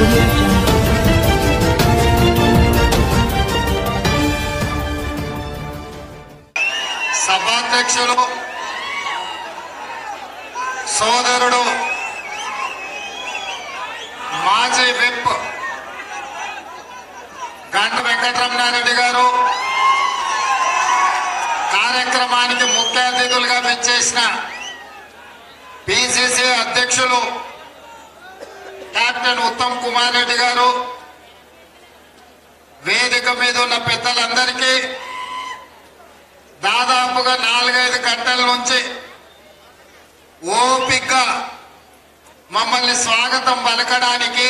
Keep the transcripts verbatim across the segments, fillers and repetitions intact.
audio jungle. సభాధ్యక్షులు సోదరుడు మాజీ విప్ గంట వెంకటరమణారెడ్డి గారు, కార్యక్రమానికి ముఖ్య అతిథులుగా విచ్చేసిన పిసిసి అధ్యక్షులు కెప్టెన్ ఉత్తమ్ కుమార్ రెడ్డి గారు, వేదిక మీద ఉన్న పెద్దలందరికీ దాదాపుగా నాలుగైదు గంటల నుంచి ఓపికగా మమ్మల్ని స్వాగతం పలకడానికి,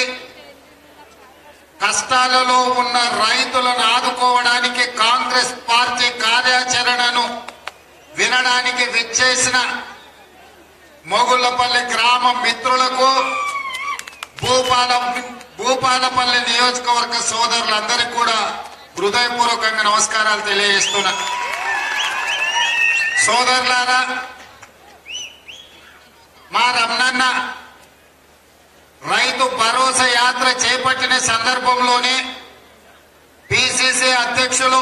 కష్టాలలో ఉన్న రైతులను ఆదుకోవడానికి కాంగ్రెస్ పార్టీ కార్యాచరణను వినడానికి విచ్చేసిన మొగుళ్లపల్లి గ్రామ మిత్రులకు, భూపాల భూపాలపల్లి నియోజకవర్గ సోదరులందరికీ కూడా హృదయపూర్వకంగా నమస్కారాలు తెలియజేస్తున్నా. సోదరులారా, మా రమణన్న రైతు భరోసా యాత్ర చేపట్టిన సందర్భంలోనే పిసిసి అధ్యక్షులు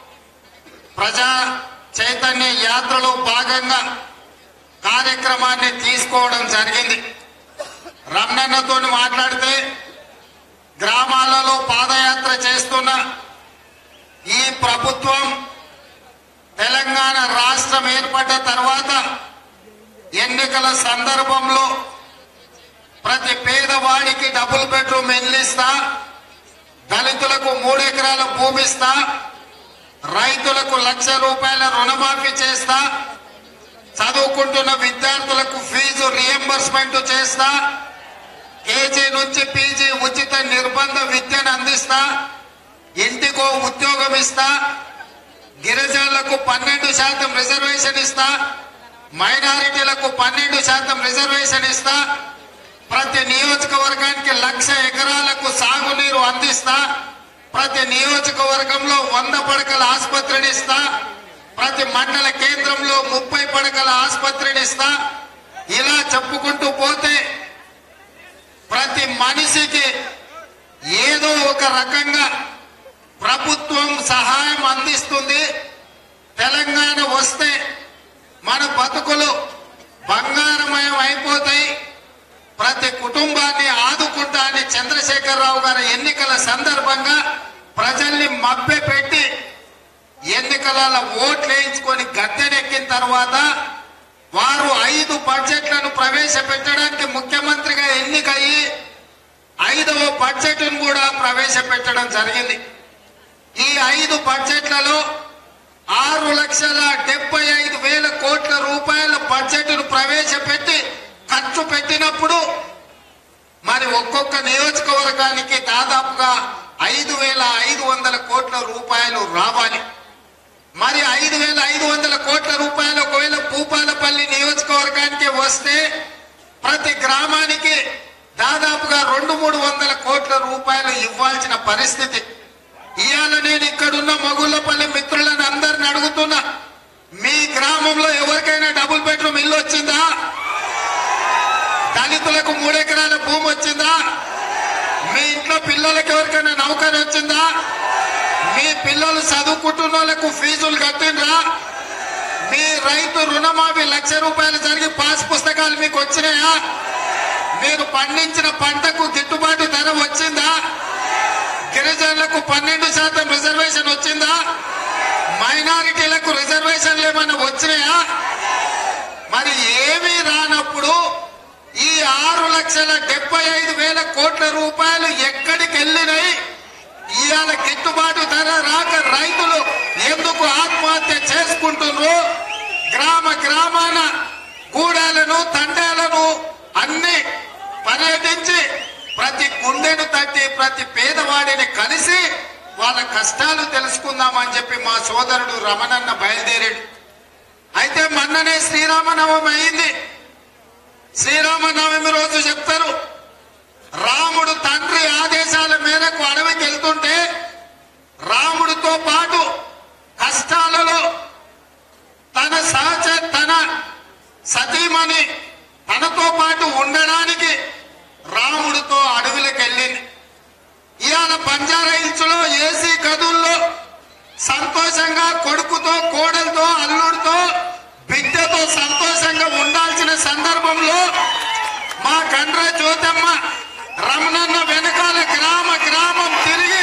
ప్రజా చైతన్య యాత్రలో భాగంగా కార్యక్రమాన్ని తీసుకోవడం జరిగింది. రమణన్నతో మాట్లాడితే గ్రామాలలో పాదయాత్ర చేస్తున్న ఈ ప్రభుత్వం తెలంగాణ రాష్ట్రం ఏర్పడ్డ తర్వాత ఎన్నికల సందర్భంలో ప్రతి పేదవాడికి డబుల్ బెడ్రూమ్ ఇల్లు ఇస్తా, దళితులకు మూడెకరాల భూమి ఇస్తా, రైతులకు లక్ష రూపాయల రుణమాఫీ చేస్తా, చదువుకుంటున్న విద్యార్థులకు ఫీజు రియంబర్స్మెంట్ చేస్తా, కేజీ నుంచి పీజీ ఉచిత నిర్బంధ విద్యను అందిస్తా, ఇంటికో ఉద్యోగం ఇస్తా, గిరిజనులకు పన్నెండు శాతం రిజర్వేషన్ ఇస్తా, మైనారిటీలకు పన్నెండు శాతం రిజర్వేషన్ ఇస్తా, ప్రతి నియోజకవర్గానికి లక్ష ఎకరాలకు సాగునీరు అందిస్తా, ప్రతి నియోజకవర్గంలో వంద పడకల ఆసుపత్రిని ఇస్తా, ప్రతి మండల కేంద్రంలో ముప్పై పడకల ఆసుపత్రిని ఇస్తా. ఇలా చెప్పుకుంటూ పోతే ప్రతి మనిషికి ఏదో ఒక రకంగా ప్రభుత్వం సహాయం అందిస్తుంది. తెలంగాణ వస్తే మన బతుకులు బంగారమయం అయిపోతాయి, ప్రతి కుటుంబాన్ని ఆదుకుంటా అని చంద్రశేఖరరావు గారి ఎన్నికల సందర్భంగా ప్రజల్ని మభ్యపెట్టి ఎన్నికలలో ఓట్లు వేయించుకొని గద్దెనెక్కిన తర్వాత వారు ఐదు బడ్జెట్లను ప్రవేశపెట్టడానికి ముఖ్యమంత్రిగా ఎన్నికయ్యి ఐదవ బడ్జెట్ను కూడా ప్రవేశపెట్టడం జరిగింది. ఈ ఐదు బడ్జెట్లలో ఆరు లక్షల డెబ్బై ఐదు వేల కోట్ల రూపాయల బడ్జెట్ను ప్రవేశపెట్టి ఖర్చు పెట్టినప్పుడు మరి ఒక్కొక్క నియోజకవర్గానికి దాదాపుగా ఐదు వేల ఐదు వందల కోట్ల రూపాయలు రావాలి. మరి ఐదు వేల ఐదు వందల కోట్ల రూపాయలు ఒకవేళ భూపాలపల్లి నియోజకవర్గానికి వస్తే ప్రతి గ్రామానికి దాదాపుగా రెండు మూడు వందల కోట్ల రూపాయలు ఇవ్వాల్సిన పరిస్థితి. ఇవాళ నేను ఇక్కడున్న మొగుళ్లపల్లి మిత్రులను అందరిని అడుగుతున్నా, మీ గ్రామంలో ఎవరికైనా డబుల్ బెడ్రూమ్ ఇల్లు వచ్చిందా? దళితులకు మూడెకరాల భూమి వచ్చిందా? మీ ఇంట్లో పిల్లలకు ఎవరికైనా నౌకరు వచ్చిందా? మీ పిల్లలు చదువుకుంటున్న వాళ్ళకు ఫీజులు కట్టిండ్రా? మీ రైతు రుణమాఫీ లక్ష రూపాయలు జరిగి పాస్ పుస్తకాలు మీకు వచ్చినాయా? మీరు పండించిన పంటకు గిట్టుబాటు ధర వచ్చిందా? గిరిజనులకు పన్నెండు శాతం రిజర్వేషన్ వచ్చిందా? మైనారిటీలకు రిజర్వేషన్లు ఏమైనా వచ్చినాయా? మరి ఏమీ రానప్పుడు ఈ ఆరు లక్షల డెబ్బై ఐదు వేల కోట్ల రూపాయలు ఎక్కడికి వెళ్ళినాయి? ఇవాళ గిట్టుబాటు ధర రాక రైతులు ఎందుకు ఆత్మహత్య చేసుకుంటున్నారు? గ్రామ గ్రామాన గూడాలను తండాలను అన్ని పర్యటించి ప్రతి గుండెను తట్టి ప్రతి పేదవాడిని కలిసి వాళ్ళ కష్టాలు తెలుసుకుందామని చెప్పి మా సోదరుడు రమణన్న బయలుదేరాడు. అయితే మొన్ననే శ్రీరామనవమి అయింది. శ్రీరామనవమి రోజు చెప్తారు, రాముడు తండ్రి ఆదేశాల మేరకు అడవికి వెళ్తుంటే రాముడితో పాటు కష్టాలలో తన సహచ తన సతీమణి తనతో పాటు ఉండడానికి రాముడితో అడవిలోకి వెళ్ళింది. కొడుకుతో కోడలతో అల్లుడితో బిడ్డతో సంతోషంగా ఉండాల్సిన సందర్భంలో మా కండ్ర జ్యోతమ్మ రమణన్న వెనకాల గ్రామ గ్రామం తిరిగి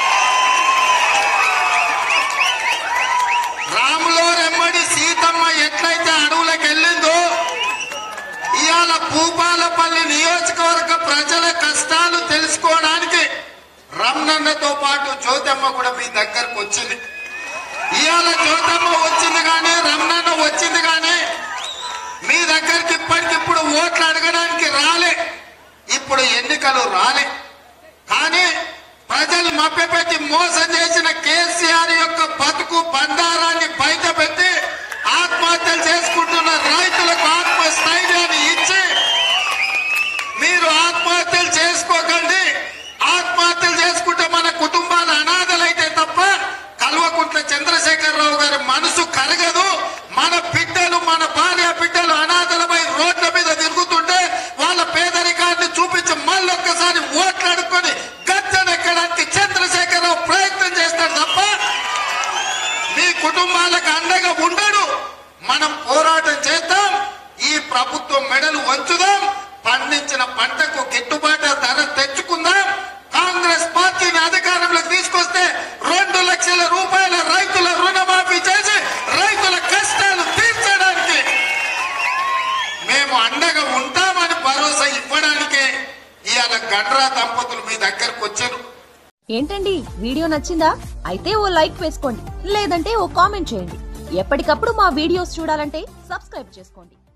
రాములో రెమ్మడి సీతమ్మ ఎట్లయితే అడవులకు వెళ్ళిందో ఇవాళ భూపాలపల్లి నియోజకవర్గ ప్రజల కష్టాలు తెలుసుకోవడానికి రమణన్నతో పాటు జ్యోతమ్మ కూడా మీ దగ్గరకు వచ్చింది. ఇవాళ జ్యోతమ్మ వచ్చింది కానీ రమణన్న వచ్చింది కానీ మీ దగ్గరికి ఇప్పటికిప్పుడు ఓట్లు అడగడానికి రాలే, ఇప్పుడు ఎన్నికలు రాలే. కానీ ప్రజలు మభ్యపెట్టి మోసం చేసిన కేసీఆర్ యొక్క బతుకు బండారాన్ని బయట పెట్టి ఆత్మహత్యలు చేసుకుంటున్న రైతులకు ఆత్మస్థైర్యాన్ని ఇచ్చి మీరు ఆత్మహత్యలు చేసుకోకండి, ఆత్మహత్యలు చేసుకుంటే మన కుటుంబాలు అనాథలైతే తప్ప కల్వకుంట్ల చంద్రశేఖరరావు గారి మనసు కరగదు. మన బిడ్డలు మన భార్య బిడ్డలు అనాథలపై రోడ్ల మీద తిరుగుతుంటే వాళ్ళ పేదరికాన్ని చూపించి మళ్ళొక్కసారి ఓట్లు అడుక్కొని గద్దెనెక్కడానికి చంద్రశేఖరరావు ప్రయత్నం చేస్తాడు తప్ప మీ కుటుంబాలకు అండగా ఉండడు. మనం పోరాటం చేద్దాం, ఈ ప్రభుత్వం మెడలు వంచుదాం, పండించిన పంటకు గిట్టుబాటు ధర తెచ్చుకుందాం. కాంగ్రెస్ పార్టీని అధికారంలోకి తీసుకొస్తే రెండు లక్షల రూపాయల రైతుల రుణమాఫీ చేసి రైతుల కష్టాలు తీర్చడానికి మేము అండగా ఉంటామని భరోసా ఇవ్వడానికే ఇవాళ గండ్రా దంపతులు మీ దగ్గరకు వచ్చారు. ఏంటండి వీడియో నచ్చిందా? అయితే ఓ లైక్ వేసుకోండి, లేదంటే ఓ కామెంట్ చేయండి. ఎప్పటికప్పుడు మా వీడియోస్ చూడాలంటే సబ్స్క్రైబ్ చేసుకోండి.